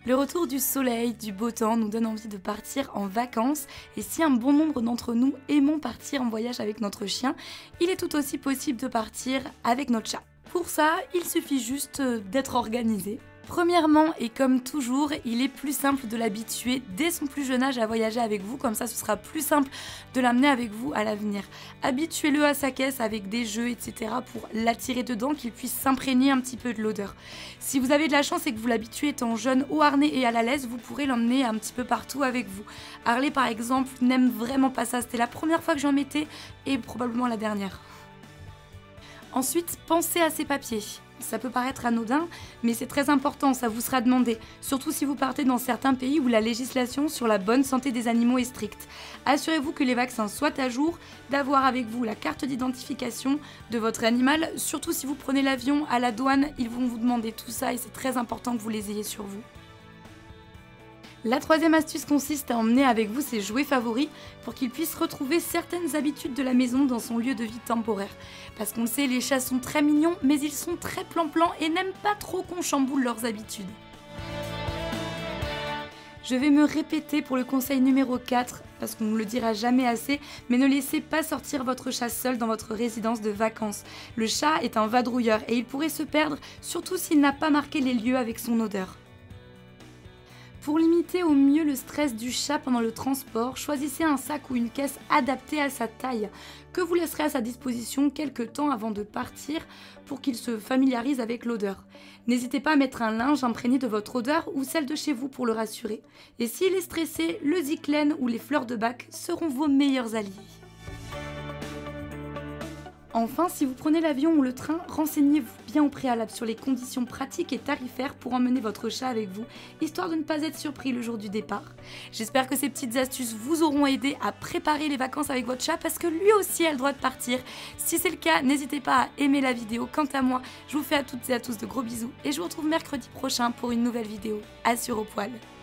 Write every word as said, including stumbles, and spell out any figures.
Le retour du soleil, du beau temps nous donne envie de partir en vacances et si un bon nombre d'entre nous aimons partir en voyage avec notre chien, il est tout aussi possible de partir avec notre chat. Pour ça, il suffit juste d'être organisé. Premièrement, et comme toujours, il est plus simple de l'habituer dès son plus jeune âge à voyager avec vous, comme ça ce sera plus simple de l'amener avec vous à l'avenir. Habituez-le à sa caisse avec des jeux, et cetera pour l'attirer dedans, qu'il puisse s'imprégner un petit peu de l'odeur. Si vous avez de la chance et que vous l'habituez étant jeune au harnais et à la laisse, vous pourrez l'emmener un petit peu partout avec vous. Harley par exemple n'aime vraiment pas ça, c'était la première fois que j'en mettais et probablement la dernière. Ensuite, pensez à ses papiers. Ça peut paraître anodin, mais c'est très important, ça vous sera demandé, surtout si vous partez dans certains pays où la législation sur la bonne santé des animaux est stricte. Assurez-vous que les vaccins soient à jour, d'avoir avec vous la carte d'identification de votre animal, surtout si vous prenez l'avion à la douane, ils vont vous demander tout ça et c'est très important que vous les ayez sur vous. La troisième astuce consiste à emmener avec vous ses jouets favoris pour qu'il puisse retrouver certaines habitudes de la maison dans son lieu de vie temporaire. Parce qu'on le sait, les chats sont très mignons, mais ils sont très plan-plan et n'aiment pas trop qu'on chamboule leurs habitudes. Je vais me répéter pour le conseil numéro quatre, parce qu'on ne le dira jamais assez, mais ne laissez pas sortir votre chat seul dans votre résidence de vacances. Le chat est un vadrouilleur et il pourrait se perdre, surtout s'il n'a pas marqué les lieux avec son odeur. Pour limiter au mieux le stress du chat pendant le transport, choisissez un sac ou une caisse adaptée à sa taille, que vous laisserez à sa disposition quelques temps avant de partir pour qu'il se familiarise avec l'odeur. N'hésitez pas à mettre un linge imprégné de votre odeur ou celle de chez vous pour le rassurer. Et s'il est stressé, le Ziclène ou les fleurs de bac seront vos meilleurs alliés. Enfin, si vous prenez l'avion ou le train, renseignez-vous bien au préalable sur les conditions pratiques et tarifaires pour emmener votre chat avec vous, histoire de ne pas être surpris le jour du départ. J'espère que ces petites astuces vous auront aidé à préparer les vacances avec votre chat parce que lui aussi a le droit de partir. Si c'est le cas, n'hésitez pas à aimer la vidéo. Quant à moi, je vous fais à toutes et à tous de gros bisous et je vous retrouve mercredi prochain pour une nouvelle vidéo. Assure au poil.